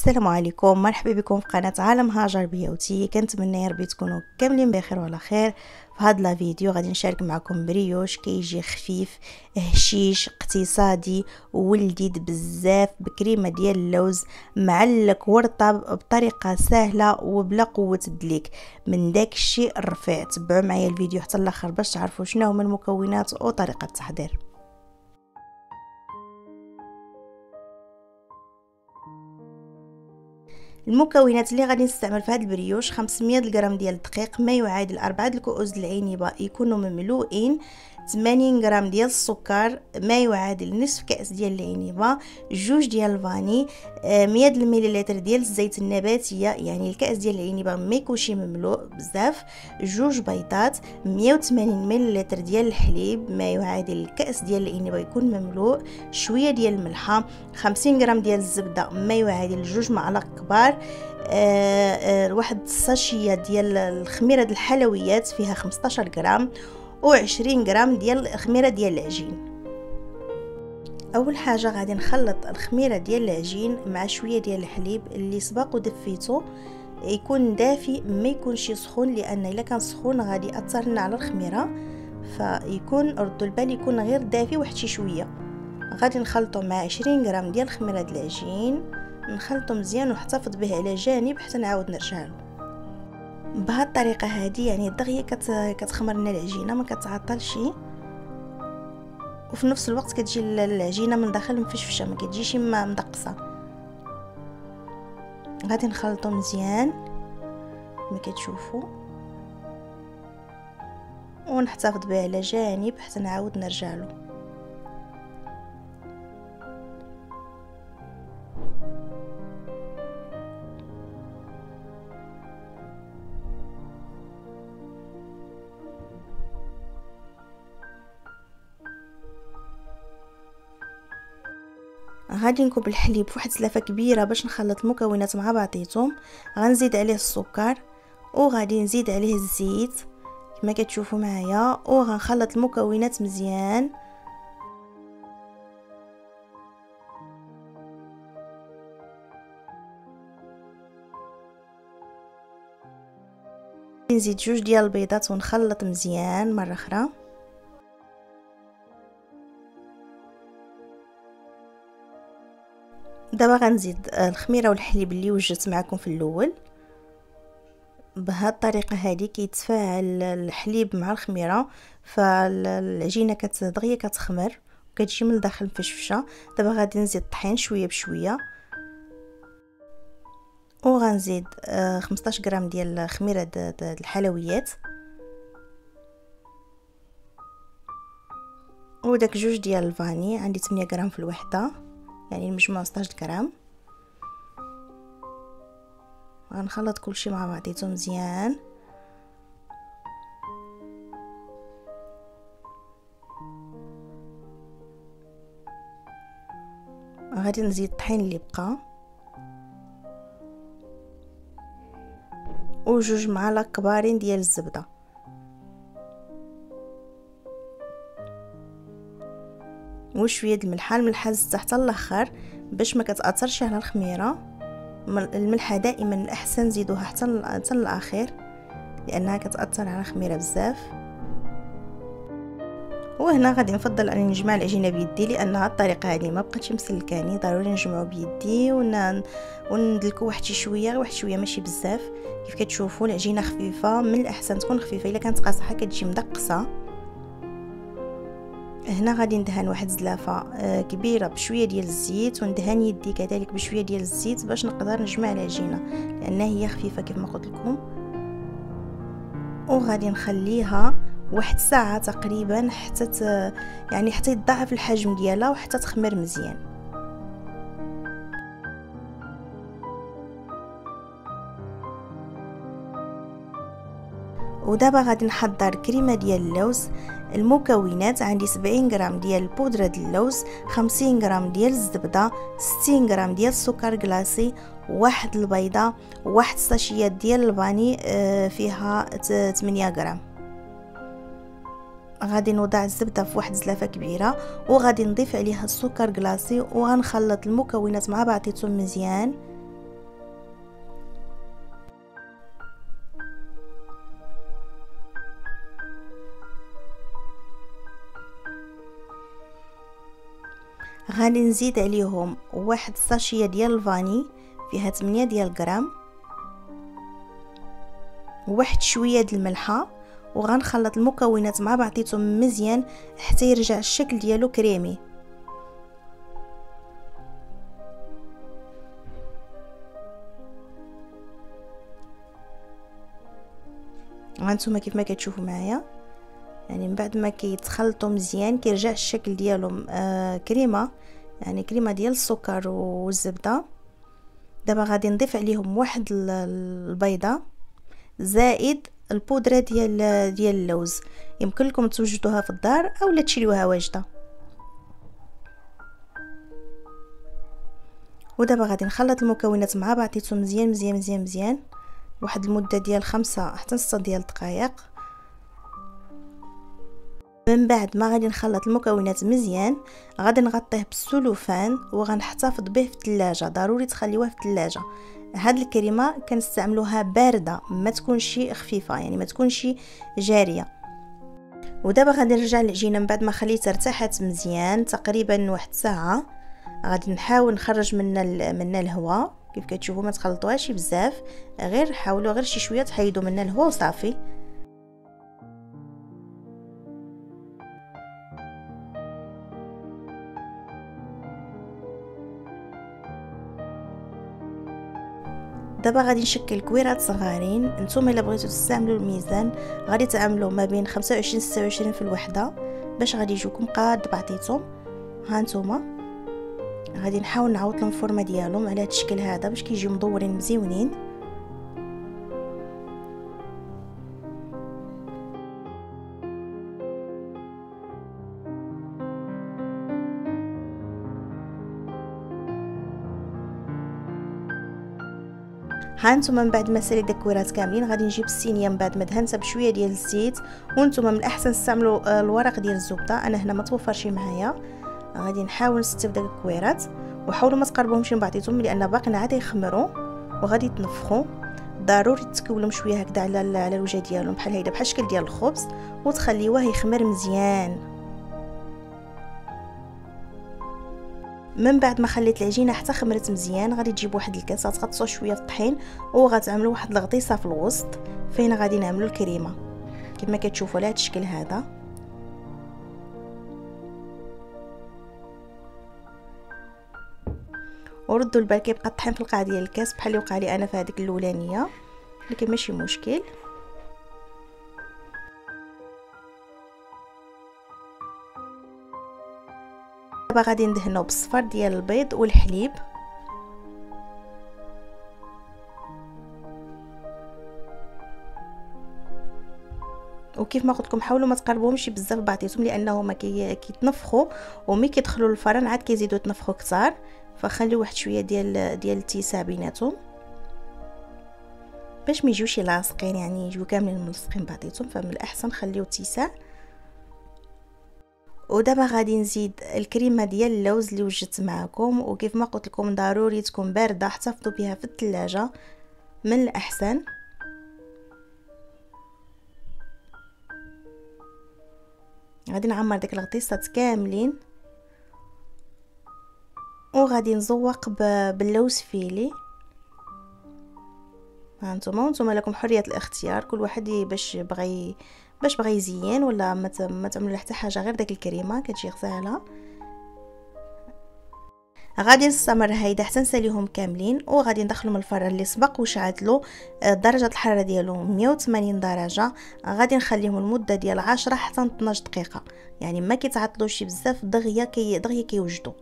السلام عليكم، مرحبا بكم في قناه عالم هاجر بيوتي. كنتمنى يا ربي تكونوا كاملين بخير وعلى خير. في هذا الفيديو غادي نشارك معكم بريوش كيجي خفيف هشيش اقتصادي ولذيذ بزاف بكريمه ديال اللوز معلك ورطب بطريقه سهله وبلا قوه الدليك. من داك الشيء الرفيع تبعوا معايا الفيديو حتى الاخر باش تعرفوا شنو هما المكونات وطريقه التحضير. المكونات اللي غادي نستعمل في هذا البريوش 500 غرام ديال الدقيق، ما يعادل 4 الكؤوس العنبه يكونوا مملوئين، 80 غرام ديال السكر ما يعادل نصف كاس ديال العنبه، 2 ديال الفاني، 100 مليلتر ديال الزيت النباتيه، يعني الكاس ديال العنبه ما يكونش مملوء بزاف، 2 بيضات، 180 مليلتر ديال الحليب ما يعادل الكاس ديال العنبه يكون مملوء، شويه ديال الملحه، 50 غرام ديال الزبده ما يعادل 2 معالق كبار، واحد الساشيه ديال الخميره ديال الحلويات فيها 15 غرام، و20 غرام ديال الخميره ديال العجين. اول حاجه غادي نخلط الخميره ديال العجين مع شويه ديال الحليب اللي سبق ودفيته، يكون دافي ما يكونش سخون، لان الا كان سخون غادي ياثر لنا على الخميره، فيكون ردوا البال يكون غير دافي واحد شي شويه. غادي نخلطو مع 20 غرام ديال الخميره ديال العجين، نخلطو مزيان ونحتفظ به على جانب حتى نعاود نرجع له. بهذه الطريقه هذه يعني دغيا كتخمر لنا العجينه ما كتعطلش، وفي نفس الوقت كتجي العجينه من داخل مفشفشه ما كتجيش مدقصه. غادي نخلطو مزيان ما كتشوفوا ونحتفظ به على جانب حتى نعاود نرجع له. غادي نكب الحليب فواحد سلافه كبيره باش نخلط المكونات مع بعضيتهم، غنزيد عليه السكر وغادي نزيد عليه الزيت كما كتشوفوا معايا، وغنخلط المكونات مزيان. نزيد 2 ديال البيضات ونخلط مزيان مره اخرى. دابا غنزيد الخميره والحليب اللي وجدت معكم في الاول. بهذه الطريقه هذه كيتفاعل الحليب مع الخميره، فالعجينه دغيا كتخمر وكتجي من الداخل مفشفشه. دابا غادي نزيد الطحين شويه بشويه، وغنزيد 15 غرام ديال خميره الحلويات، وداك 2 ديال الفاني، عندي 8 غرام في الوحده يعني المجموع 16 غرام. غنخلط كلشي مع بعضيتو مزيان. غادي نزيد الطحين اللي بقى و2 معالق كبارين ديال الزبده، وشويه الملحه. الملحه زدتها حتى الاخر باش ما كتاثرش على الخميره. الملحه دائما الاحسن نزيدوها حتى الاخير لانها كتاثر على الخميره بزاف. وهنا غادي نفضل انني نجمع العجينه بيدي، لان هاد الطريقه هذه ما بقاتش مسلكاني، ضروري نجمعو بيدي وندلكو واحد شويه ماشي بزاف. كيف كتشوفوا العجينه خفيفه، من الاحسن تكون خفيفه، الا كانت قاصحه كتجي مدقصه. هنا غادي ندهن واحد زلافه كبيره بشويه ديال الزيت، وندهن يدي كذلك بشويه ديال الزيت باش نقدر نجمع العجينه لانها هي خفيفه كيف ما قلت لكم. وغادي نخليها واحد ساعه تقريبا حتى حتى يتضاعف الحجم ديالها وحتى تخمر مزيان. ودابا غادي نحضر كريمه ديال اللوز. المكونات عندي 70 غرام ديال بودره ديال اللوز، 50 غرام ديال الزبده، 60 غرام ديال السكر كلاصي، واحد البيضه، واحد ساشيه ديال الفاني فيها 8 غرام. غادي نوضع الزبده في واحد زلافه كبيره وغادي نضيف عليها السكر كلاصي وغنخلط المكونات مع بعضيتهم مزيان. غادي نزيد عليهم واحد ساشيه ديال الفاني فيها 8 ديال الغرام، وواحد شويه ديال الملحه، وغنخلط المكونات مع بعضيتهم مزيان حتى يرجع الشكل ديالو كريمي. هانتوما كيف ما كتشوفوا معايا، يعني من بعد ما كيتخلطوا مزيان كيرجع الشكل ديالهم كريمه، يعني كريمه ديال السكر والزبده. دابا غادي نضيف عليهم واحد البيضه زائد البودره ديال اللوز، يمكن لكم توجدوها في الدار اولا تشريوها واجده. ودابا غادي نخلط المكونات مع بعضيتهم مزيان مزيان مزيان مزيان واحد المده ديال 5 حتى 6 ديال الدقائق. من بعد ما غادي نخلط المكونات مزيان غادي نغطيه بالسلوفان وغنحتفظ به في الثلاجه، ضروري تخليوه في الثلاجه. هاد الكريمه كنستعملوها بارده، ما تكونش خفيفه، يعني ما تكونش جاريه. ودابا غادي نرجع للعجينه من بعد ما خليتها ارتاحت مزيان تقريبا واحد ساعه. غادي نحاول نخرج من الهواء، كيف كتشوفوا ما تخلطوهاش بزاف، غير حاولوا غير شي شويه تحيدوا منها الهواء وصافي. دابا غادي نشكل كويرات صغارين. نتوما الا بغيتو تستعملوا الميزان غادي تعملوا ما بين 25 26 في الوحده باش غادي يجوكم قاد بعضيتهم. ها نتوما غادي نحاول نعوض لهم الفورمه ديالهم على هذا الشكل هذا باش كيجيو مدورين مزيونين. ها نتوما من بعد ما ساليت داك الكويرات كاملين غادي نجيب الصينيه من بعد ما دهنتها بشويه ديال الزيت. وانتوما من الاحسن تستعملوا الورق ديال الزبده، انا هنا ما توفرش معايا. غادي نحاول نستف داك الكويرات وحاولوا ما تقربوهمش من بعضيتهم لان باقيين عاد يخمروا وغادي يتنفخوا. ضروري تكولهم شويه هكذا على الوجه ديالهم بحال هيدا، بحال الشكل ديال الخبز، وتخليوه يخمر مزيان. من بعد ما خليت العجينه حتى خمرت مزيان غادي تجيب واحد الكاس غتغطسوا شويه في الطحين وغتعملوا واحد الغطيسه في الوسط فين غادي نعملوا الكريمه كما كتشوفوا على هذا الشكل هذا. وردوا البال كيبقى الطحين في القاع ديال الكاس بحال اللي وقع لي انا في هذيك الاولانيه، لكن ماشي مشكل. دابا غادي ندهنوا بالصفر ديال البيض والحليب. وكيف ما قلت لكم حاولوا ما تقربوهمش بزاف بعضيتهم لانه كيتنفخوا وملي كيدخلوا للفرن عاد كيزيدوا يتنفخوا كثار، فخليو واحد شويه ديال الاتساع بيناتهم باش ما يجيوش لاصقين، يعني يجيو كاملين ملصقين بعضيتهم، فمن الاحسن خليو اتساع. ودابا غادي نزيد الكريمه ديال اللوز اللي وجدت معكم، وكيف ما قلت لكم ضروري تكون بارده، احتفظوا بها في الثلاجه من الاحسن. غادي نعمر داك الغطيسات كاملين وغادي نزوق باللوز فيلي. هانتوما لكم حريه الاختيار، كل واحد باش بغى يزين، ولا ما تعملوا حتى حاجه غير داك الكريمه كتجي غزاله. غادي نستمر هيدا حتى نساليهم كاملين وغادي ندخلهم الفران اللي سبق وشعلت له درجه الحراره ديالو 180 درجه. غادي نخليهم المده ديال 10 حتى 12 دقيقه، يعني ما كيتعطلوش بزاف، دغيا كيوجدوا.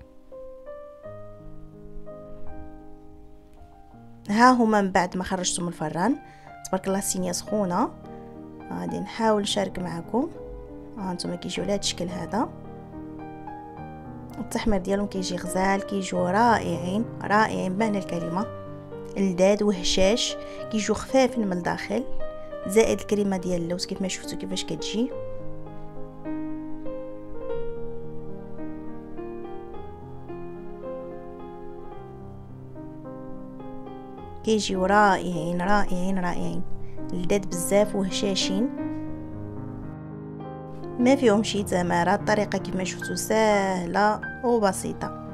ها هما من بعد ما خرجتهم الفران تبارك الله الصينيه سخونه. غادي نحاول نشارك معكم. هانتوما كيجيو على هذا الشكل هذا، التحمير ديالهم كيجي غزال، كيجيو رائعين رائعين بمعنى الكلمه، لذاذ وهشاش، كيجيو خفافين من الداخل، زائد الكريمه ديال اللوز كيف ما شفتوا كيفاش كتجي. كيجيو رائعين رائعين رائعين، لذاذ بزاف وهشاشين، ما فيهم شي تماره. الطريقه كما شفتوا سهله وبسيطه.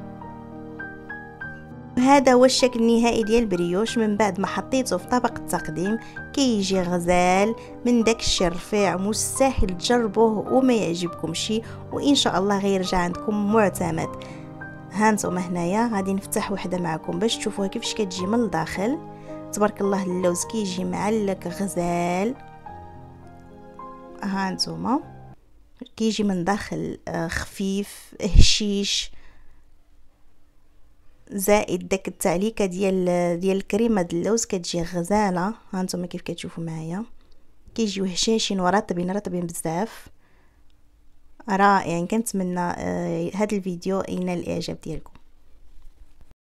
هذا هو الشكل النهائي ديال البريوش من بعد ما حطيته في طبق التقديم. كيجي غزال من داك الشيء رفيع، مستحيل تجربوه وما يعجبكمش، وان شاء الله غيرجع عندكم معتمد. هانتوما هنايا غادي نفتح وحده معكم باش تشوفوها كيفاش كتجي من الداخل. تبارك الله اللوز كيجي معلك غزال. هانتوما كيجي من داخل خفيف هشيش، زائد داك التعليكه ديال الكريمه د اللوز كتجي غزاله. هانتوما كيف كتشوفوا معايا كيجيو هشاشين ورطبين بزاف، رائعين. كنتمنى هذا الفيديو ينال الاعجاب ديالكم.